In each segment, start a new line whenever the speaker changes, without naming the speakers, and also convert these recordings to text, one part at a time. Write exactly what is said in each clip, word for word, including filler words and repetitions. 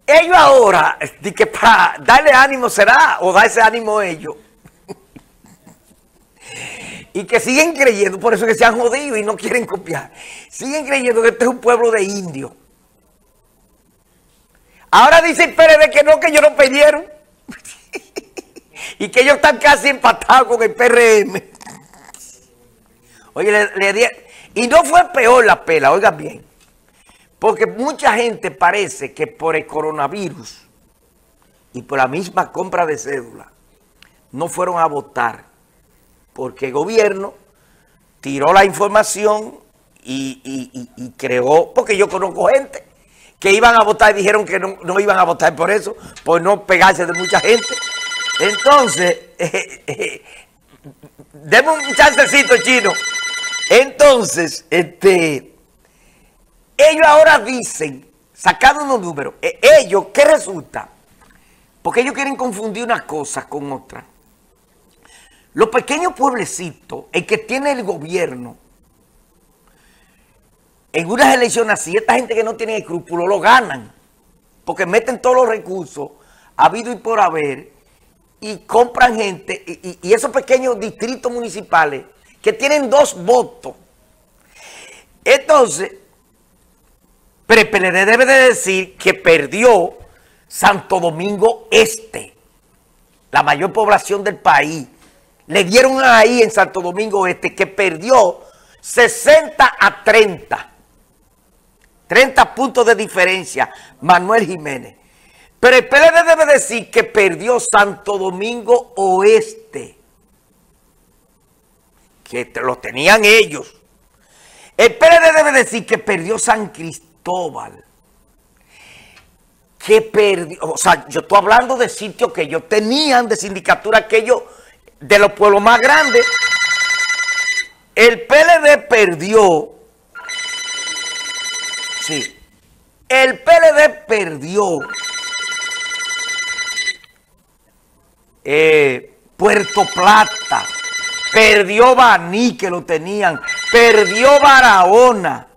ellos ahora, de que para darle ánimo será, o darse ánimo a ellos, y que siguen creyendo, por eso que se han jodido y no quieren copiar, siguen creyendo que este es un pueblo de indios. Ahora dice el P R D que no, que ellos no perdieron, y que ellos están casi empatados con el P R M. Oye, le, le di, y no fue peor la pela, oigan bien. Porque mucha gente parece que por el coronavirus y por la misma compra de cédula no fueron a votar porque el gobierno tiró la información y, y, y, y creó, porque yo conozco gente que iban a votar y dijeron que no, no iban a votar por eso, por no pegarse de mucha gente. Entonces, eh, eh, deme un chancecito, Chino. Entonces, este... ellos ahora dicen, sacando unos números, eh, ellos, ¿qué resulta? Porque ellos quieren confundir una cosa con otra. Los pequeños pueblecitos, el que tiene el gobierno, en unas elecciones así, esta gente que no tiene escrúpulos lo ganan, porque meten todos los recursos, habido y por haber, y compran gente, y, y, y esos pequeños distritos municipales, que tienen dos votos. Entonces... pero el P L D debe de decir que perdió Santo Domingo Este, la mayor población del país. Le dieron ahí en Santo Domingo Este que perdió sesenta a treinta. treinta puntos de diferencia, Manuel Jiménez. Pero el P L D debe decir que perdió Santo Domingo Oeste, que lo tenían ellos. El P L D debe decir que perdió San Cristóbal. Que perdió, o sea, yo estoy hablando de sitios que ellos tenían, de sindicatura aquellos de los pueblos más grandes. El P L D perdió, sí, el P L D perdió eh, Puerto Plata, perdió Baní, que lo tenían, perdió Barahona,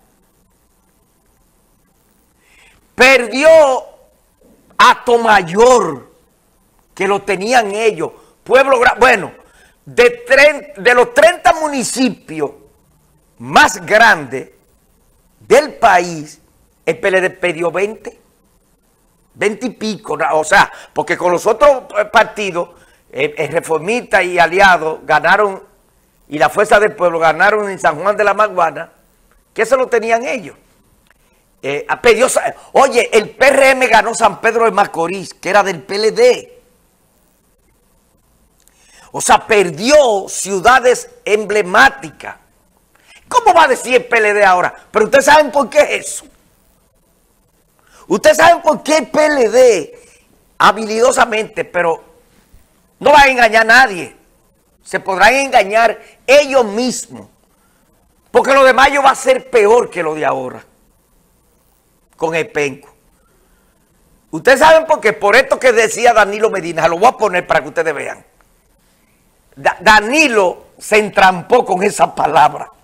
perdió Atomayor, que lo tenían ellos. Pueblo, bueno, de, tre- de los treinta municipios más grandes del país, el P L D perdió veinte. veinte y pico, o sea, porque con los otros partidos, el, el Reformista y Aliados ganaron, y la Fuerza del Pueblo ganaron en San Juan de la Maguana, que eso lo tenían ellos. Eh, perdió, oye, el P R M ganó San Pedro de Macorís, que era del P L D. O sea, perdió ciudades emblemáticas. ¿Cómo va a decir el P L D ahora? Pero ustedes saben por qué es eso. Ustedes saben por qué el P L D, habilidosamente, pero no va a engañar a nadie. Se podrán engañar ellos mismos. Porque lo de mayo va a ser peor que lo de ahora. Con el penco. Ustedes saben por qué. Por esto que decía Danilo Medina, se lo voy a poner para que ustedes vean. Da- Danilo se entrampó con esa palabra.